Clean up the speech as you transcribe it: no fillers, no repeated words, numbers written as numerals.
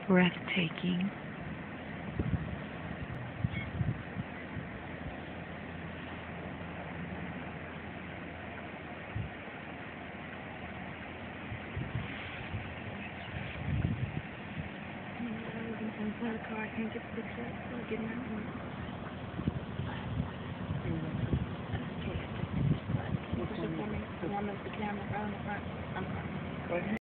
breathtaking. Inside the car, I can't get the picture, so I'm getting out. Push it for me. I want to move the camera around the front. I'm sorry. Go ahead.